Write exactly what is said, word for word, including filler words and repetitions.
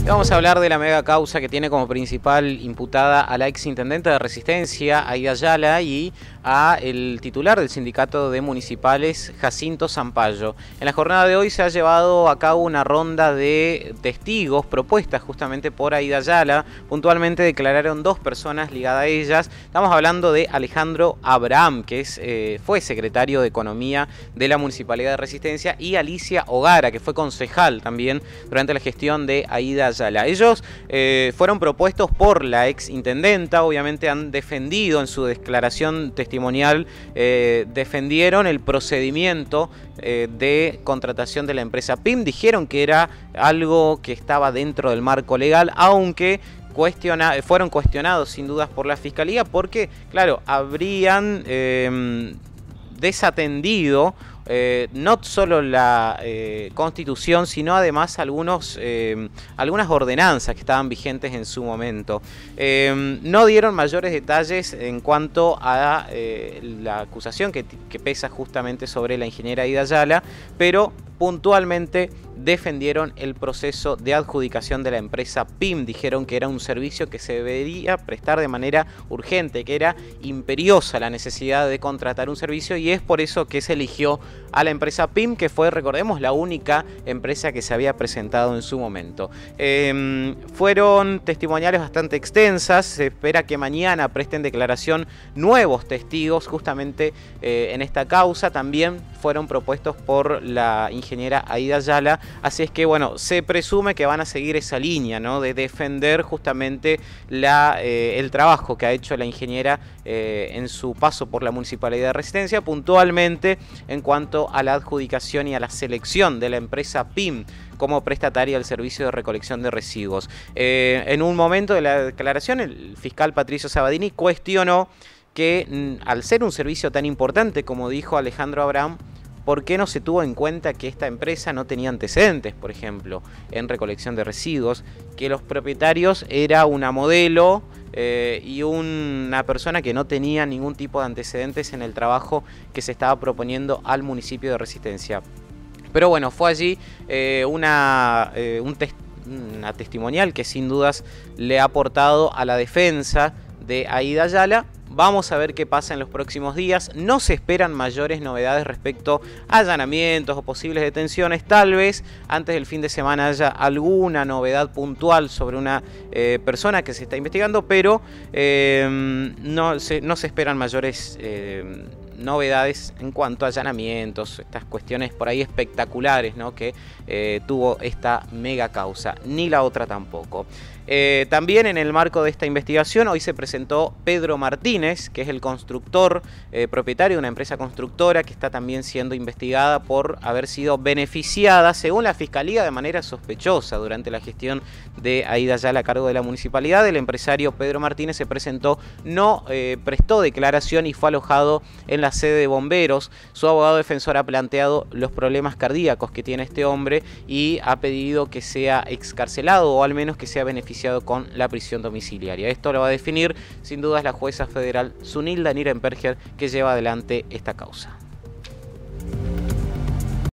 Y vamos a hablar de la mega causa que tiene como principal imputada a la ex intendente de Resistencia, Aida Ayala, y a el titular del sindicato de municipales, Jacinto Zampayo. En la jornada de hoy se ha llevado a cabo una ronda de testigos propuestas justamente por Aida Ayala. Puntualmente declararon dos personas ligadas a ellas. Estamos hablando de Alejandro Abraham, que es, eh, fue secretario de Economía de la Municipalidad de Resistencia, y Alicia Ogara, que fue concejal también durante la gestión de Aida Ayala. Ellos eh, fueron propuestos por la ex intendenta. Obviamente han defendido en su declaración testimonial, eh, defendieron el procedimiento eh, de contratación de la empresa P I M. Dijeron que era algo que estaba dentro del marco legal, aunque Cuestiona, fueron cuestionados sin dudas por la Fiscalía porque, claro, habrían eh, desatendido eh, no solo la eh, Constitución, sino además algunos, eh, algunas ordenanzas que estaban vigentes en su momento. Eh, no dieron mayores detalles en cuanto a eh, la acusación que, que pesa justamente sobre la ingeniera Aida Ayala, pero puntualmente defendieron el proceso de adjudicación de la empresa P I M. Dijeron que era un servicio que se debería prestar de manera urgente, que era imperiosa la necesidad de contratar un servicio, y es por eso que se eligió a la empresa P I M, que fue, recordemos, la única empresa que se había presentado en su momento. Eh, fueron testimoniales bastante extensas. Se espera que mañana presten declaración nuevos testigos justamente eh, en esta causa. También fueron propuestos por la ingeniera Aida Ayala. Así es que, bueno, se presume que van a seguir esa línea, ¿no?, de defender justamente la, eh, el trabajo que ha hecho la ingeniera eh, en su paso por la Municipalidad de Resistencia, puntualmente en cuanto a la adjudicación y a la selección de la empresa P I M como prestataria del servicio de recolección de residuos. Eh, en un momento de la declaración, el fiscal Patricio Sabadini cuestionó que, al ser un servicio tan importante como dijo Alejandro Abraham, ¿por qué no se tuvo en cuenta que esta empresa no tenía antecedentes, por ejemplo, en recolección de residuos? Que los propietarios era una modelo eh, y una persona que no tenía ningún tipo de antecedentes en el trabajo que se estaba proponiendo al municipio de Resistencia. Pero bueno, fue allí eh, una, eh, un tes una testimonial que sin dudas le ha aportado a la defensa de Aida Ayala. Vamos a ver qué pasa en los próximos días. No se esperan mayores novedades respecto a allanamientos o posibles detenciones. Tal vez antes del fin de semana haya alguna novedad puntual sobre una eh, persona que se está investigando, pero eh, no, se, no se esperan mayores eh, novedades en cuanto a allanamientos, estas cuestiones por ahí espectaculares, ¿no?, que eh, tuvo esta mega causa, ni la otra tampoco. Eh, también en el marco de esta investigación hoy se presentó Pedro Martínez, que es el constructor, eh, propietario de una empresa constructora que está también siendo investigada por haber sido beneficiada, según la Fiscalía, de manera sospechosa durante la gestión de Aida Ayala a cargo de la municipalidad. El empresario Pedro Martínez se presentó, no eh, prestó declaración y fue alojado en la sede de bomberos. Su abogado defensor ha planteado los problemas cardíacos que tiene este hombre y ha pedido que sea excarcelado o al menos que sea beneficiado con la prisión domiciliaria. Esto lo va a definir sin dudas la jueza federal Zunilda Nirenberger, que lleva adelante esta causa.